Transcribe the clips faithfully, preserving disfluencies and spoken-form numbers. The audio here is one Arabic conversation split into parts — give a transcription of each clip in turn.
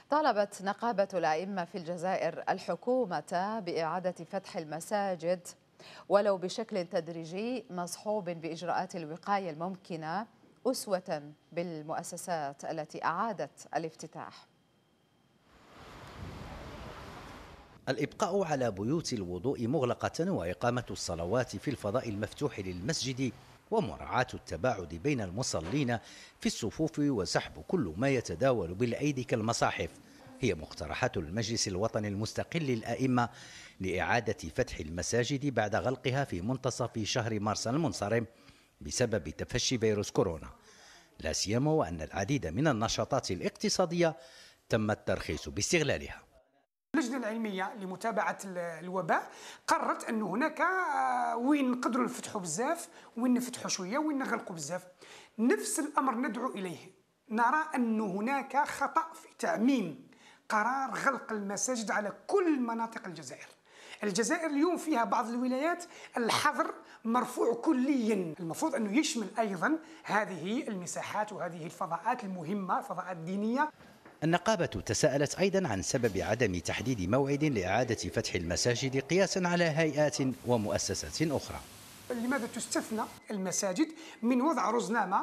طالبت نقابة الأئمة في الجزائر الحكومة بإعادة فتح المساجد ولو بشكل تدريجي مصحوب بإجراءات الوقاية الممكنة أسوة بالمؤسسات التي أعادت الافتتاح. الإبقاء على بيوت الوضوء مغلقة وإقامة الصلوات في الفضاء المفتوح للمسجد ومراعاة التباعد بين المصلين في الصفوف وسحب كل ما يتداول بالأيدي كالمصاحف هي مقترحات المجلس الوطني المستقل للأئمة لإعادة فتح المساجد بعد غلقها في منتصف شهر مارس المنصرم بسبب تفشي فيروس كورونا، لا سيما وأن العديد من النشاطات الاقتصادية تم الترخيص باستغلالها. اللجنة العلمية لمتابعة الوباء قررت أن هناك وين نقدروا نفتحوا بزاف، وين نفتحوا شوية، وين نغلقوا بزاف. نفس الأمر ندعو إليه. نرى أن هناك خطأ في تعميم قرار غلق المساجد على كل مناطق الجزائر. الجزائر اليوم فيها بعض الولايات الحظر مرفوع كليا، المفروض أنه يشمل أيضا هذه المساحات وهذه الفضاءات المهمة، الفضاءات الدينية. النقابة تساءلت أيضا عن سبب عدم تحديد موعد لإعادة فتح المساجد قياسا على هيئات ومؤسسات أخرى. لماذا تستثنى المساجد من وضع رزنامة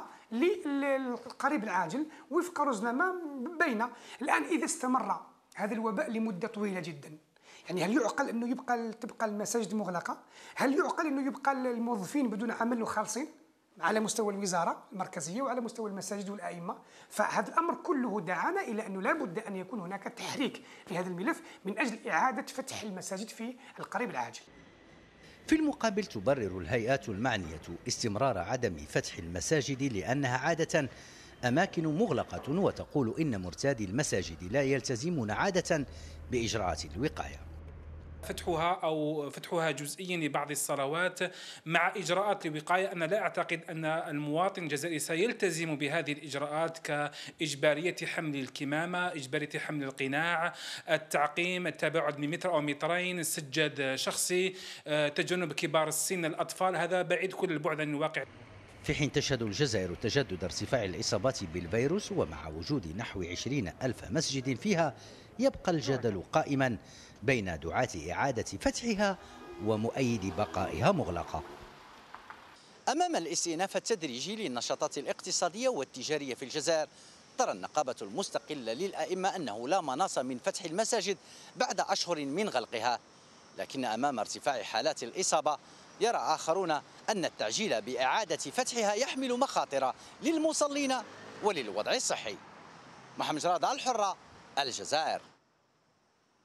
للقريب العاجل وفق رزنامة بين الآن إذا استمر هذا الوباء لمدة طويلة جدا؟ يعني هل يعقل أنه يبقى تبقى المساجد مغلقة؟ هل يعقل أنه يبقى الموظفين بدون عمل وخالصين على مستوى الوزارة المركزية وعلى مستوى المساجد والأئمة؟ فهذا الأمر كله دعانا إلى أنه لا بد أن يكون هناك تحريك في هذا الملف من أجل إعادة فتح المساجد في القريب العاجل. في المقابل تبرر الهيئات المعنية استمرار عدم فتح المساجد لأنها عادة أماكن مغلقة، وتقول إن مرتادي المساجد لا يلتزمون عادة بإجراءات الوقاية. فتحها أو فتحها جزئيا لبعض الصلوات مع إجراءات الوقاية، أنا لا أعتقد أن المواطن الجزائري سيلتزم بهذه الإجراءات كإجبارية حمل الكمامة، إجبارية حمل القناع، التعقيم، التباعد من متر أو مترين، سجاد شخصي، تجنب كبار السن، الأطفال. هذا بعيد كل البعد عن الواقع. في حين تشهد الجزائر تجدد ارتفاع الإصابات بالفيروس ومع وجود نحو عشرين ألف مسجد فيها، يبقى الجدل قائما بين دعاة إعادة فتحها ومؤيد بقائها مغلقة. أمام الاستئناف التدريجي للنشاطات الاقتصادية والتجارية في الجزائر، ترى النقابة المستقلة للأئمة أنه لا مناص من فتح المساجد بعد أشهر من غلقها، لكن أمام ارتفاع حالات الإصابة يرى آخرون أن التعجيل بإعادة فتحها يحمل مخاطر للمصلين وللوضع الصحي. محمد جراد، الحرة، الجزائر.